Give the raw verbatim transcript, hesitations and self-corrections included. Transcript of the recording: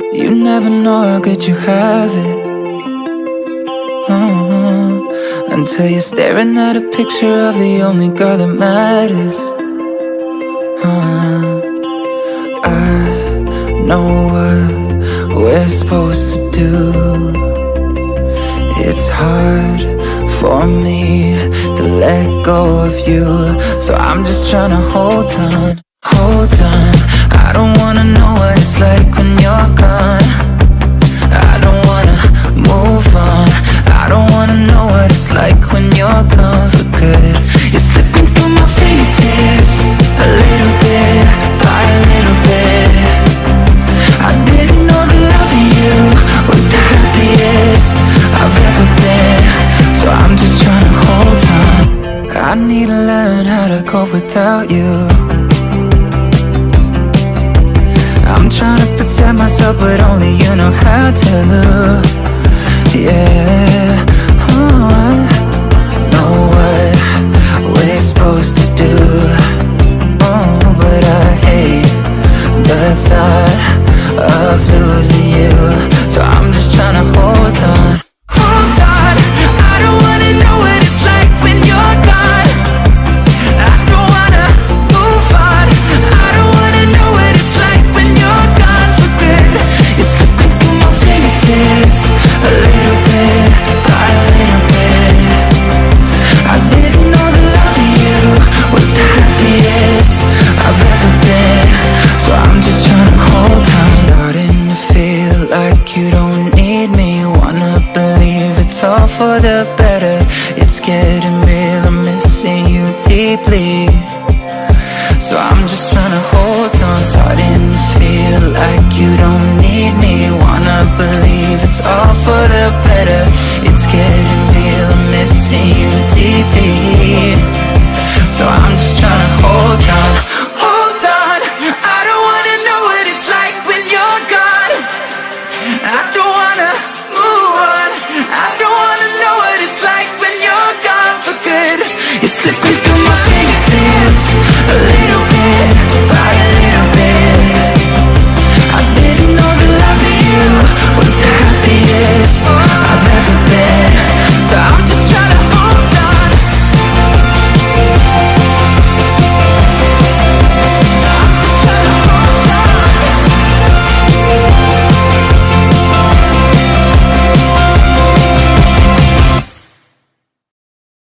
You never know how good you have it, uh-huh. Until you're staring at a picture of the only girl that matters, uh-huh. I know what we're supposed to do. It's hard for me to let go of you, so I'm just trying to hold on, hold on. I don't wanna know what it's like when you're gone. I don't wanna move on. I don't wanna know what it's like when you're gone for good. You're slipping through my fingertips, a little bit by a little bit. I didn't know that loving you was the happiest I've ever been, so I'm just trying to hold on. I need to learn how to cope without you. I'm trying to protect myself, but only you know how to. Yeah, oh, I know what we're supposed to do. Oh, but I hate the thought of losing you, so I'm just trying to hold on, hold on. I don't wanna know what it's like when you're gone. I don't wanna move on. I don't wanna know what it's like when you're gone for good. You're slipping through my fingertips, a little bit by a little bit. I didn't know that loving you was the happiest I've ever been, so I'm just trying to hold on. Starting to feel like you don't need me. Wanna believe it's all for the better. It's getting real, I'm missing you deeply, so I'm just trying to hold on. Starting to feel like you don't need me. Wanna believe it's all for the better.